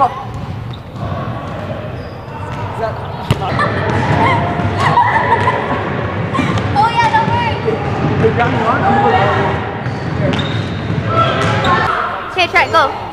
Oh yeah, that worked. Okay, try it. Go.